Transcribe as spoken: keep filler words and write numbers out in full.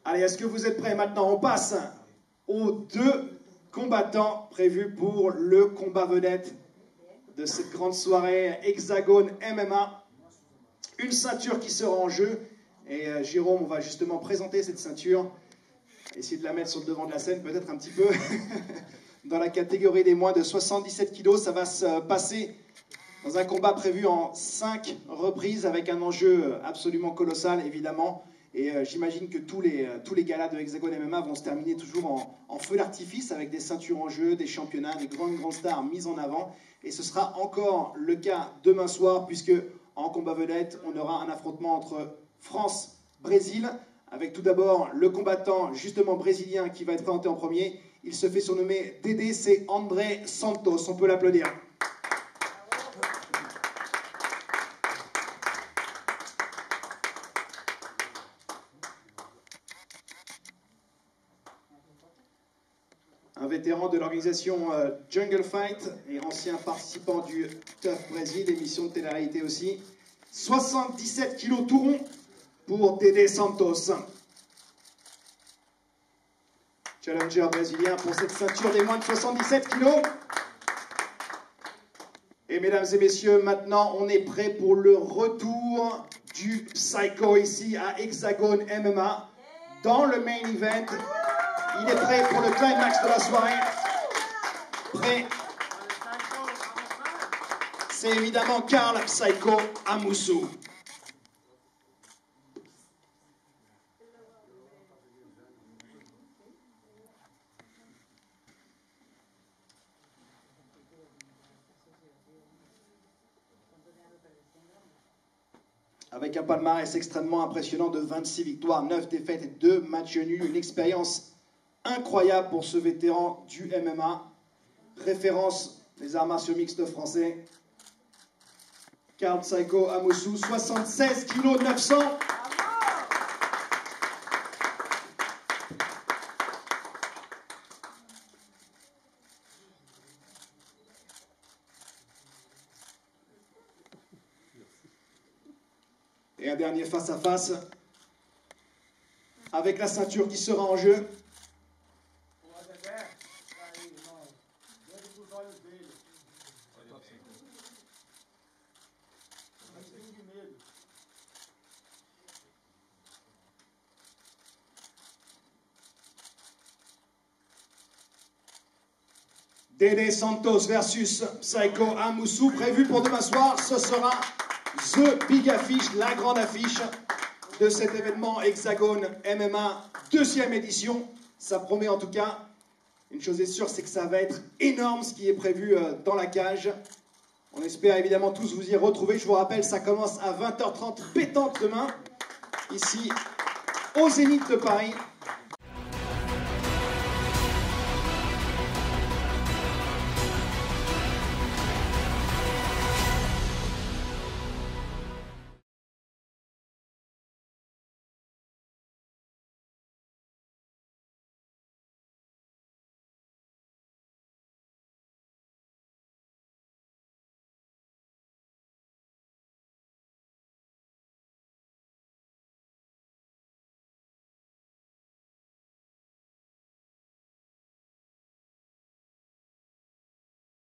Allez, est-ce que vous êtes prêts maintenant? On passe aux deux combattants prévus pour le combat vedette de cette grande soirée Hexagone M M A. Une ceinture qui sera en jeu. Et euh, Jérôme, on va justement présenter cette ceinture. Essayer de la mettre sur le devant de la scène, peut-être un petit peu. Dans la catégorie des moins de soixante-dix-sept kilos, ça va se passer dans un combat prévu en cinq reprises avec un enjeu absolument colossal, évidemment. Et euh, j'imagine que tous les, euh, tous les galas de Hexagone M M A vont se terminer toujours en, en feu d'artifice avec des ceintures en jeu, des championnats, des grandes, grandes stars mises en avant. Et ce sera encore le cas demain soir, puisque en combat vedette, on aura un affrontement entre France-Brésil, avec tout d'abord le combattant justement brésilien qui va être présenté en premier. Il se fait surnommer Dédé, c'est André Santos. On peut l'applaudir. Un vétéran de l'organisation euh, Jungle Fight et ancien participant du Tough Brésil, émission de télé-réalité aussi. soixante-dix-sept kilos tout rond pour Dédé Santos. Challenger brésilien pour cette ceinture des moins de soixante-dix-sept kilos. Et mesdames et messieurs, maintenant on est prêt pour le retour du Psycho ici à Hexagone M M A dans le main event. Il est prêt pour le climax de la soirée. Prêt. C'est évidemment Karl Psycho Amoussou. Avec un palmarès extrêmement impressionnant de vingt-six victoires, neuf défaites et deux matchs nuls. Une expérience incroyable pour ce vétéran du M M A. Référence des arts martiaux mixtes français. Karl Psycho Amoussou, soixante-seize kilos neuf cents. Et un dernier face à face avec la ceinture qui sera en jeu. Dédé Santos versus Psycho Amoussou, prévu pour demain soir. Ce sera The Big Affiche, la grande affiche de cet événement Hexagone M M A, deuxième édition. Ça promet en tout cas. Une chose est sûre, c'est que ça va être énorme ce qui est prévu dans la cage. On espère évidemment tous vous y retrouver. Je vous rappelle, ça commence à vingt heures trente pétante demain, ici au Zénith de Paris.